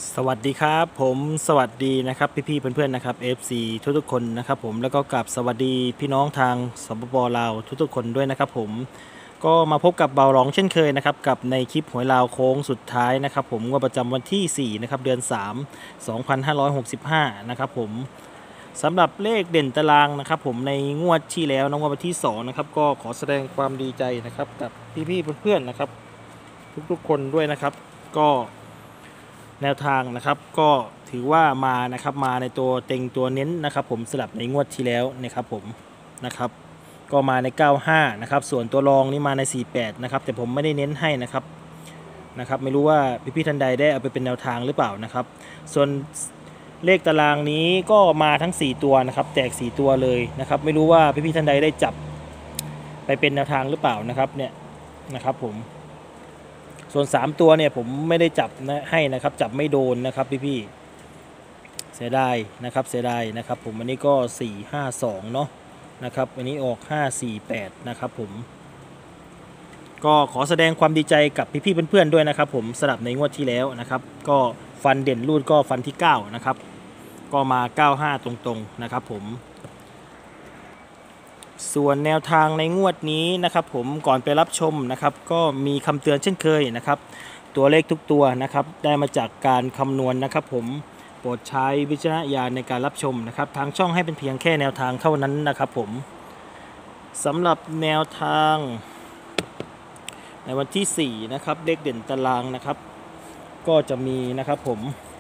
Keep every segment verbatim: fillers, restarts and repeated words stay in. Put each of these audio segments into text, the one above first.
สวัสดีครับผมสวัสดีนะครับพี่ๆเพื่อนๆนะครับ เอฟ ซี ทุกๆคนนะครับผมแล้วก็กลับสวัสดีพี่น้องทางสปปลาวทุกๆคนด้วยนะครับผมก็มาพบกับเบาหลองเช่นเคยนะครับกับในคลิปหวยลาวโค้งสุดท้ายนะครับผมงวดประจำวันที่สี่นะครับเดือนสาม สองพันห้าร้อยหกสิบห้านะครับผมสำหรับเลขเด่นตารางนะครับผมในงวดที่แล้วนะงวดวันที่สองนะครับก็ขอแสดงความดีใจนะครับกับพี่ๆเพื่อนๆนะครับทุกๆคนด้วยนะครับก็ แนวทางนะครับก็ถือว่ามานะครับมาในตัวเต็งตัวเน้นนะครับผมสลับในงวดที่แล้วนะครับผมนะครับก็มาในเก้าสิบห้านะครับส่วนตัวรองนี่มาในสี่สิบแปดนะครับแต่ผมไม่ได้เน้นให้นะครับนะครับไม่รู้ว่าพี่ๆท่านใดได้เอาไปเป็นแนวทางหรือเปล่านะครับส่วนเลขตารางนี้ก็มาทั้งสี่ตัวนะครับแตกสี่ตัวเลยนะครับไม่รู้ว่าพี่ๆท่านใดได้จับไปเป็นแนวทางหรือเปล่านะครับเนี่ยนะครับผม ส่วนสามตัวเนี่ยผมไม่ได้จับนะให้นะครับจับไม่โดนนะครับพี่ๆเสียดายนะครับเสียดายนะครับผมอันนี้ก็สี่ ห้า สองเนาะนะครับอันนี้ออกห้า สี่ แปดนะครับผมก็ขอแสดงความดีใจกับพี่ๆเพื่อนๆด้วยนะครับผมสลับในงวดที่แล้วนะครับก็ฟันเด่นรูดก็ฟันที่เก้านะครับก็มาเก้าสิบห้าตรงๆนะครับผมส่วนแนวทางในงวดนี้นะครับผมก่อนไปรับชมนะครับก็มีคำเตือนเช่นเคยนะครับตัวเลขทุกตัวนะครับได้มาจากการคำนวณนะครับผมโปรดใช้วิจารณญาณในการรับชมนะครับทางช่องให้เป็นเพียงแค่แนวทางเท่านั้นนะครับผมสำหรับแนวทางในวันที่สี่นะครับเลขเด่นตารางนะครับก็จะมีนะครับผม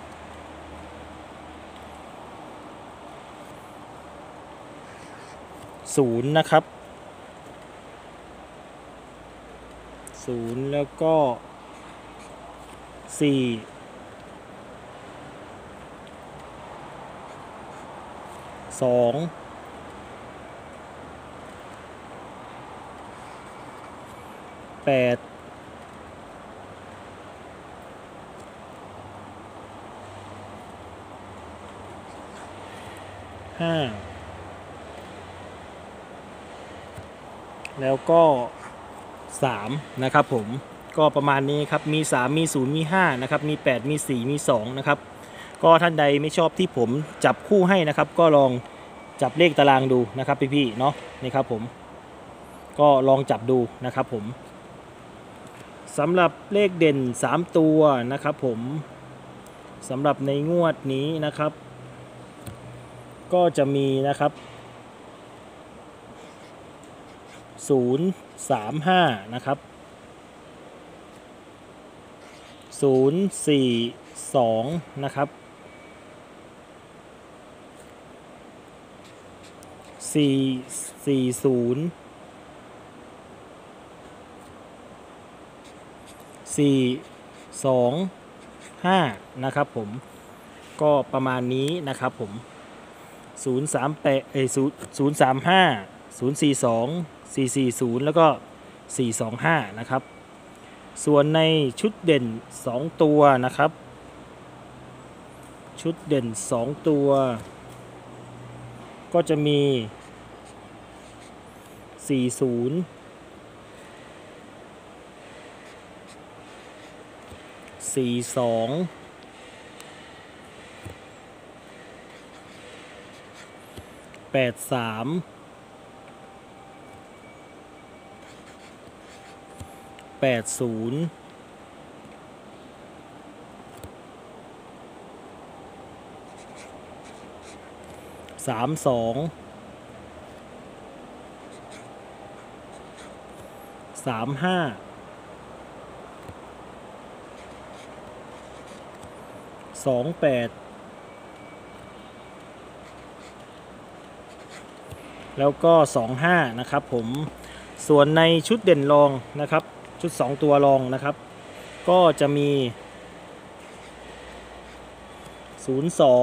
ศูนย์นะครับศูนย์แล้วก็สี่สองแปดห้าแล้วก็สามนะครับผมก็ประมาณนี้ครับมีสามมีศูนย์มีห้านะครับมีแปดมีสี่มีสองนะครับก็ท่านใดไม่ชอบที่ผมจับคู่ให้นะครับก็ลองจับเลขตารางดูนะครับพี่ๆเนาะนี่ครับผมก็ลองจับดูนะครับผมสำหรับเลขเด่นสามตัวนะครับผมสำหรับในงวดนี้นะครับก็จะมีนะครับศูนย์ สาม ห้านะครับศูนย์ สี่ สองนะครับสี่ สี่ ศูนย์ สี่ สอง ห้านะครับผมก็ประมาณนี้นะครับผมศูนย์ สาม แปดเอ้ยศูนย์ สาม ห้า ศูนย์ สี่ สอง สี่ สี่ ศูนย์แล้วก็สี่ สอง ห้านะครับส่วนในชุดเด่นสองตัวนะครับชุดเด่นสองตัวก็จะมีสี่สิบ สี่ สอง แปด สาม แปด ศูนย์ สาม สอง สาม ห้าสอง แปดแล้วก็สอง ห้านะครับผมส่วนในชุดเด่นรองนะครับชุดสองตัวรองนะครับก็จะมีศูนย์ สอง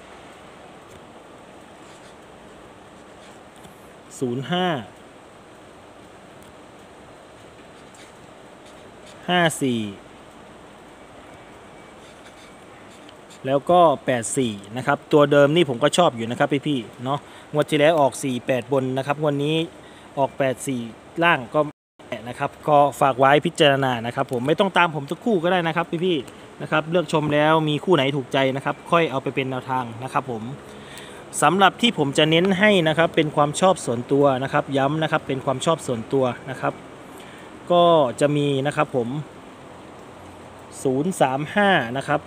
ศูนย์ ห้า ห้า สี่ แล้วก็แปด สี่นะครับตัวเดิมนี่ผมก็ชอบอยู่นะครับพี่ๆเนาะงวดที่แล้วออกสี่ แปดบนนะครับงวดนี้ออกแปด สี่ล่างก็นะครับก็ฝากไว้พิจารณานะครับผมไม่ต้องตามผมทุกคู่ก็ได้นะครับพี่ๆนะครับเลือกชมแล้วมีคู่ไหนถูกใจนะครับค่อยเอาไปเป็นแนวทางนะครับผมสำหรับที่ผมจะเน้นให้นะครับเป็นความชอบส่วนตัวนะครับย้ำนะครับเป็นความชอบส่วนตัวนะครับก็จะมีนะครับผมศูนย์ สาม ห้านะครับ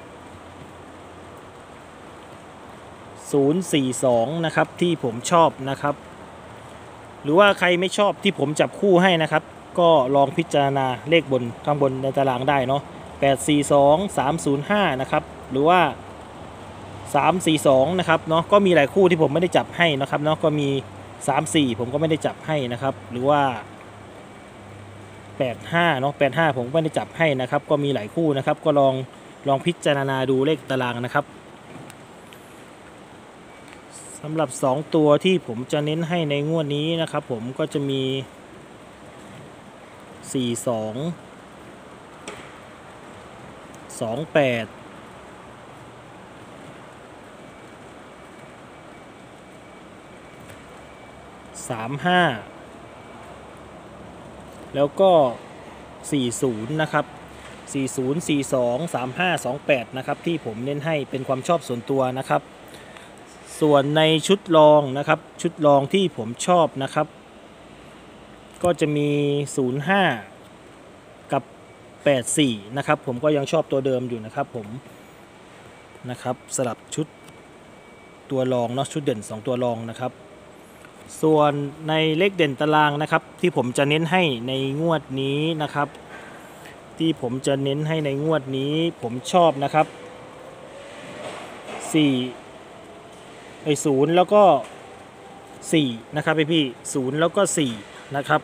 ศูนย์ สี่ สองนะครับที่ผมชอบนะครับหรือว่าใครไม่ชอบที่ผมจับคู่ให้นะครับก็ลองพิจารณาเลขบนข้างบนในตารางได้เนาะแปด สี่ สอง สาม ศูนย์ ห้านะครับหรือว่าสาม สี่ สองนะครับเนาะก็มีหลายคู่ที่ผมไม่ได้จับให้นะครับเนาะก็มีสาม สี่ผมก็ไม่ได้จับให้นะครับหรือว่าแปด ห้าเนาะแปด ห้าผมไม่ได้จับให้นะครับก็มีหลายคู่นะครับก็ลองลองพิจารณาดูเลขตารางนะครับสำหรับสองตัวที่ผมจะเน้นให้ในงวดนี้นะครับผมก็จะมีสี่ สอง สอง แปดสาม ห้าแล้วก็สี่สิบนะครับสี่สิบ สี่ สอง สาม ห้า สอง แปดนะครับที่ผมเน้นให้เป็นความชอบส่วนตัวนะครับส่วนในชุดรองนะครับชุดรองที่ผมชอบนะครับก็จะมีศูนย์ ห้ากับแปด สี่นะครับผมก็ยังชอบตัวเดิมอยู่นะครับผมนะครับสลับชุดตัวรองเนาะชุดเด่นสองตัวรองนะครับส่วนในเลขเด่นตารางนะครับที่ผมจะเน้นให้ในงวดนี้นะครับที่ผมจะเน้นให้ในงวดนี้ผมชอบนะครับสี่ไอ้ศูนย์แล้วก็สี่นะครับพี่พี่ศูนย์แล้วก็สี่นะครับ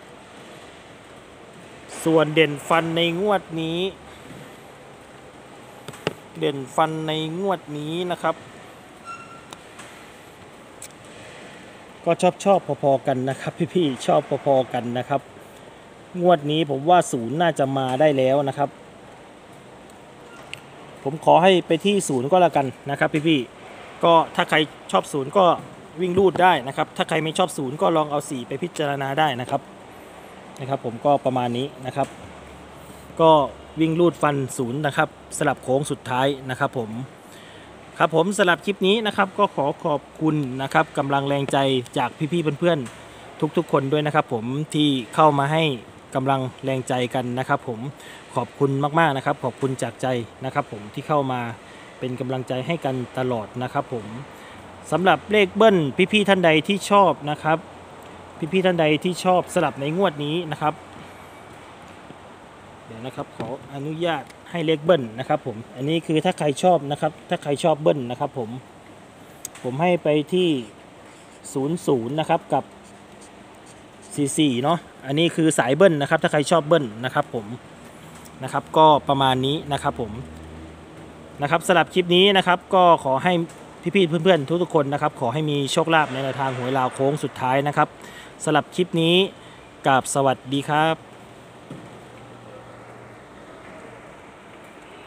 ส่วนเด่นฟันในงวดนี้เด่นฟันในงวดนี้นะครับก็ชอบชอบพอๆกันนะครับพี่พี่ชอบพอๆกันนะครับงวดนี้ผมว่าศูนย์น่าจะมาได้แล้วนะครับผมขอให้ไปที่ศูนย์ก็แล้วกันนะครับพี่พี่ก็ถ้าใครชอบศูนย์ก็วิ่งรูดได้นะครับถ้าใครไม่ชอบศูนย์ก็ลองเอาสี่ไปพิจารณาได้นะครับนะครับผมก็ประมาณนี้นะครับก็วิ่งรูดฟันศูนย์นะครับสลับโค้งสุดท้ายนะครับผมครับผมสลับคลิปนี้นะครับก็ขอขอบคุณนะครับกำลังแรงใจจากพี่ๆเพื่อนๆทุกๆคนด้วยนะครับผมที่เข้ามาให้กำลังแรงใจกันนะครับผมขอบคุณมากๆนะครับขอบคุณจากใจนะครับผมที่เข้ามาเป็นกำลังใจให้กันตลอดนะครับผมสำหรับเลขเบิ้ลพี่ๆท่านใดที่ชอบนะครับพี่ๆท่านใดที่ชอบสลับในงวดนี้นะครับเดี๋ยวนะครับขออนุญาตให้เลขเบิ้ลนะครับผมอันนี้คือถ้าใครชอบนะครับถ้าใครชอบเบิ้ลนะครับผมผมให้ไปที่ศูนย์ ศูนย์นะครับกับสี่สิบสี่เนาะอันนี้คือสายเบิ้ลนะครับถ้าใครชอบเบิ้ลนะครับผมนะครับก็ประมาณนี้นะครับผมนะครับสำหรับคลิปนี้นะครับก็ขอให้พี่ๆเพื่อนๆทุกๆคนนะครับขอให้มีโชคลาภในแนวทางหวยลาวโค้งสุดท้ายนะครับสำหรับคลิปนี้กราบสวัสดีครับ